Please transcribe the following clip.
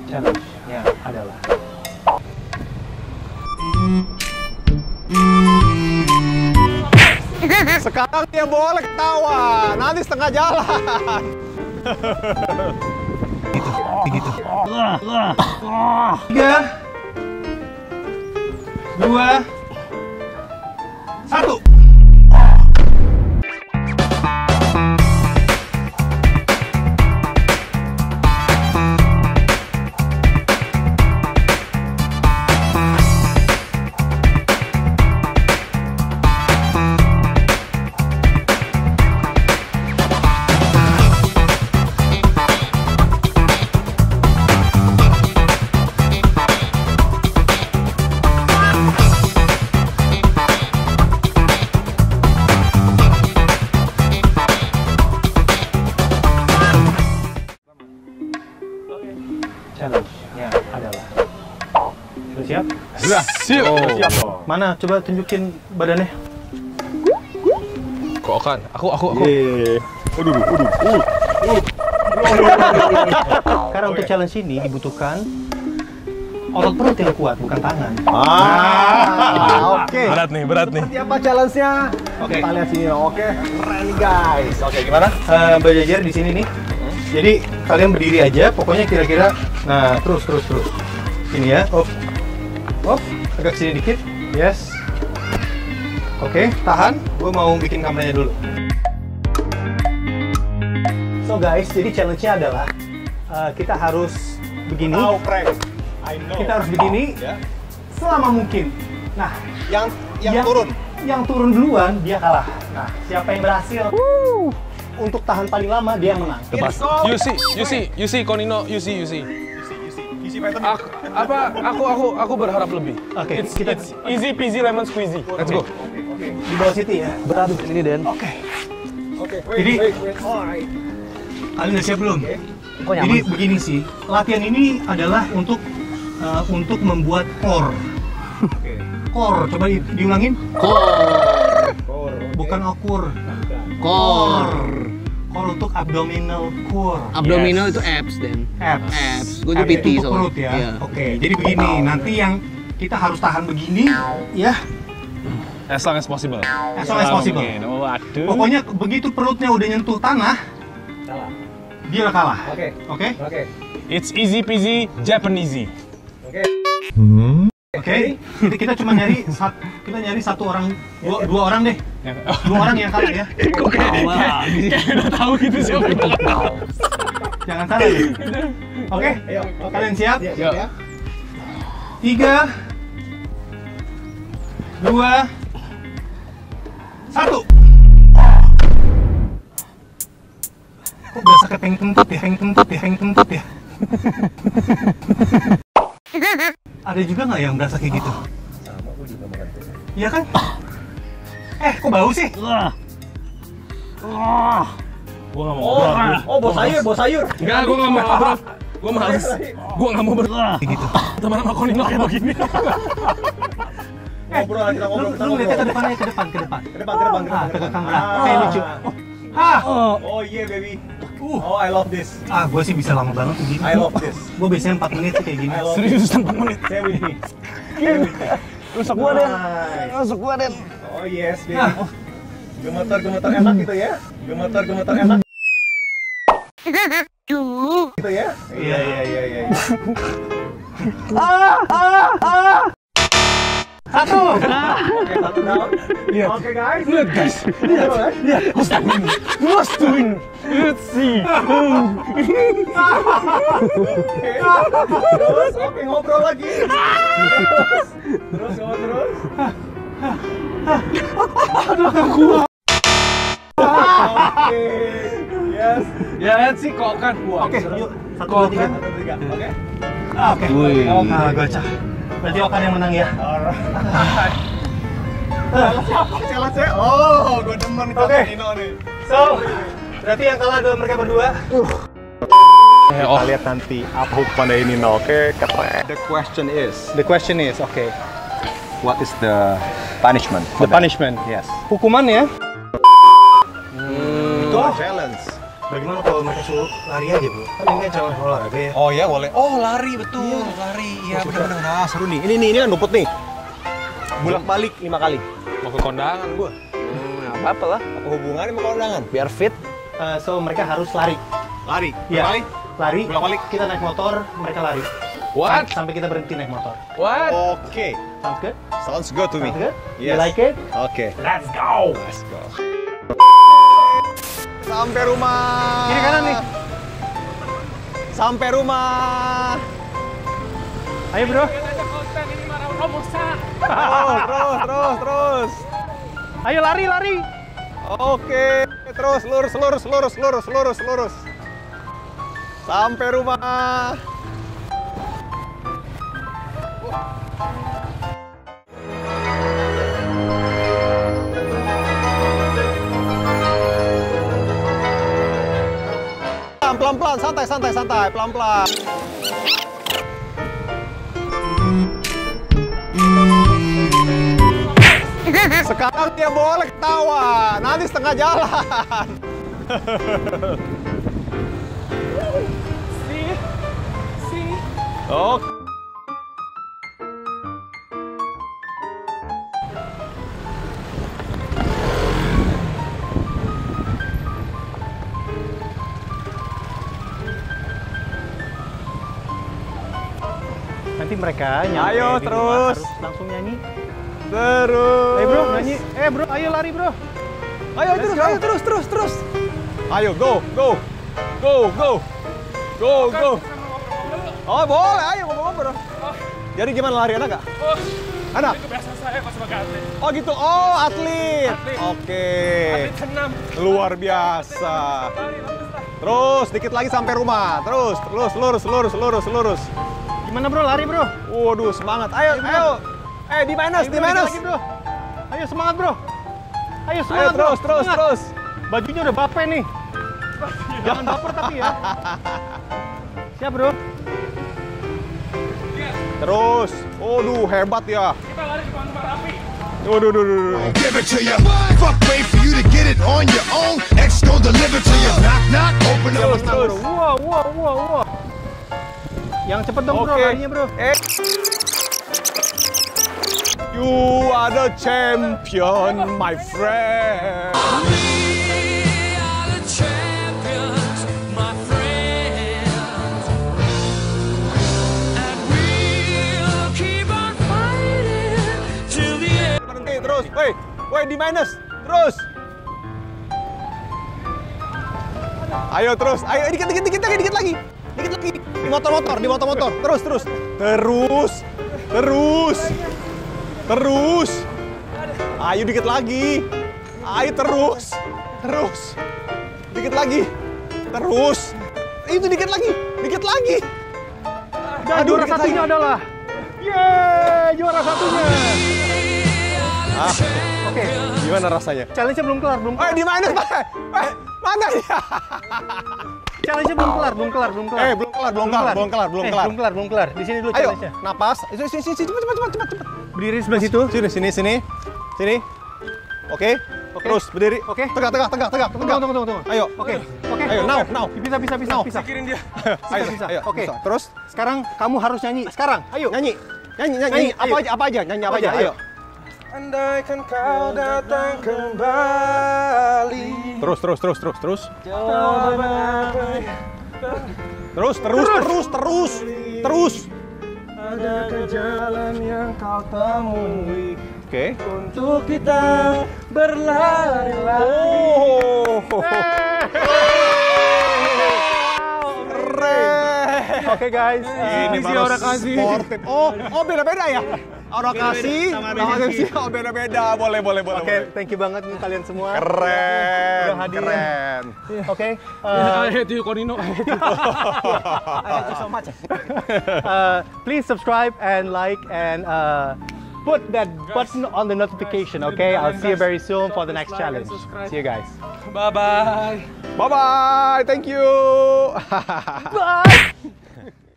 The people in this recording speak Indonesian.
challenge-nya adalah sekarang dia boleh ketawa, nanti setengah jalan. Gitu. 3, 2, 1. Challenge-nya adalah sudah siap? Sudah. Siap. Mana? Coba tunjukin badannya. Kok kan? Aku. Karena untuk challenge ini dibutuhkan otot perut yang kuat, bukan tangan. Oke. Berat nih. Seperti apa challenge-nya? Oke. Kita lihat sini. Oke, keren nih guys. Oke, gimana? Berjajar di sini nih. Jadi kalian berdiri aja, pokoknya kira-kira. Nah, terus. Sini ya. Op. Agak sini dikit. Yes. Oke, tahan. Gue mau bikin kameranya dulu. So guys, jadi challenge-nya adalah kita harus begini. Kita harus begini selama mungkin. Nah, Yang turun. Yang turun duluan dia kalah. Nah, siapa yang berhasil untuk tahan paling lama dia menang. Lepas. You see, Konino, you see. Aku berharap lebih. Oke, It's easy peasy lemon squeezy. Let's go. Di bawah situ ya. Berat ini Den. Oke. Wait. Jadi Alright. kalian udah siap belum? Kok nyaman? Jadi begini sih, latihan ini adalah untuk membuat core. Core, coba diulangin. Core. Bukan okur. Core. Core untuk abdominal core. Abdominal itu abs Den. Abs. Gue tuh Abs PT itu untuk perut ya. Iya. Oke, jadi begini. Nanti yang kita harus tahan begini, ya. As long as possible. As long as possible. Waduh. Pokoknya begitu perutnya udah nyentuh tanah, dia udah kalah. Oke. It's easy peasy Japanesey. Oke. Kita cuma nyari satu orang, dua orang deh. Dua orang yang kalah ya. Kayak udah tahu gitu siapa yang bakal. Jangan salah deh. Oke. Kalian siap? Yuk. 3, 2, 1. Kok berasa kayak pengen kentut ya? Ada juga nggak yang berasa kayak gitu? Sama, gue juga makan tuh. Iya kan? Kok bau sih? Gua nggak mau berat. Bau sayur. Enggak, gua nggak mau berat. Gua males. Gua nggak mau berat. Gitu. Teman-teman Konino kayak begini. Kita ngobrol. Lu lihatnya ke depan. Ke depan. Ke kamera. Kayak lucu. Oh yeah baby. Oh I love this. Gue sih bisa lama banget begini. I love this. Gue biasanya 4 menit tuh kayak gini. Serius 4 menit. Stay with me. Rusak gua Den. Oh yes baby. Gemetar enak gitu ya. Gemetar enak. Gitu ya. Iya. Satu. Oke, satu down. Oke guys. Lihat guys. Lihat. Who's doing? Let's see. Terus oke ngobrol lagi. Terus. Oke. Yes. Ya let's see kok kan. Oke, yuk. 1, 2, 3. Oke. Oke. Wih. Gacah. Berarti Okan yang menang ya. Alright. Challenge saya. Oh, gue demen Oke. Konino nih. So, berarti yang kalah adalah mereka berdua. Kita lihat nanti apa hukuman dari Nino. Oke, keren. The question is, Okay. what is the punishment? The punishment. Yes. Hukuman ya. Itu challenge. Bagaimana kalau mereka suruh lari aja bro? Kan ini kan cabang olahraga ya. Oh ya boleh. Oh lari betul, lari. Iya benar-benar. Nah seru nih. Ini kan rumput nih. Bolak-balik 5 kali. Mau ke kondangan gua. Apa lah? Apa hubungannya sama kondangan? Biar fit. So mereka harus lari. Lari. Iya. Kali? Lari. Bolak-balik. Kita naik motor, mereka lari. What? Sampai kita berhenti naik motor. What? Oke. Sounds good? Sounds good to me. Sounds good? You Yes. like it? Oke. Let's go. Let's go. Sampai rumah. Kiri kanan nih. Sampai rumah. Ayo bro. Terus. Ayo lari. Oke, terus lurus. Sampai rumah. Pelan-pelan, santai, pelan-pelan. Sekarang dia boleh ketawa, nanti setengah jalan. Oke. Nanti mereka nyampe Ayo, di rumah terus. harus langsung nyanyi. Terus. Ayo bro, nyanyi. Bro, ayo lari bro. Ayo terus. Ayo go. Oh boleh, ayo ngobrol-ngobrol. Jadi gimana lari enak gak? Enak? Kebiasaan saya pas sebagai atlet. Oh gitu, oh atlet. Atlet. Oke. Atlet senam. Luar biasa. Terus, dikit lagi sampai rumah. Terus, lurus. Gimana bro, lari bro? Waduh, semangat. Ayo. Di minus. Dikit lagi bro. Ayo semangat bro. Ayo semangat bro. Terus. Semangat. Bajunya udah bape nih. Jangan baper tapi ya. Siap bro. Terus. Waduh, hebat ya. Kita lari di depan rapi. Waduh. Give it to you. Fuck, wait for you to get it on your own. X gon' deliver to you. Knock, open up. Terus. Wow. Yang cepet dong bro, Oke. larinya bro. You are the champion, my friend. Berhenti terus, woi di minus, terus. Ayo terus, ayo dikit lagi. Di motor, terus. Ayo dikit lagi. Ayo terus. Dikit lagi. Terus. Itu dikit lagi. Dan juara dikit satunya lagi. adalah juara satunya. Oke, Gimana rasanya? challenge-nya belum kelar. Di minus, mana ya? Challenge-nya belum kelar. Belum kelar. Di sini dulu Ayo, challenge-nya. napas. Sini, cepat. Berdiri sebelah situ. Sini. Oke. Terus berdiri. Oke. Tegak. Tunggu. Ayo. Oke. Ayo, now. Bisa. Pikirin dia. Ayo. Oke. Bisa. Terus Sekarang kamu harus nyanyi. Sekarang. Ayo. nyanyi. Apa aja. Nyanyi apa aja. Ayo. Andaikan kau datang kembali. Terus. Terus. Adakah jalan yang kau temui Oke. untuk kita berlari-lari? Keren. Oke guys. Ini sih baru orang kasih. sportif. Oh beda-beda ya? Orang kasih sama MC. Oh beda-beda. Boleh. Oke, thank you banget nih kalian semua. Keren. Udah hadir. Keren. Oke. I hate you, Konino. Please subscribe and like and put that button on the notification, okay? I'll see you very soon for the next challenge. See you guys. Bye-bye. Bye-bye. Thank you. Bye!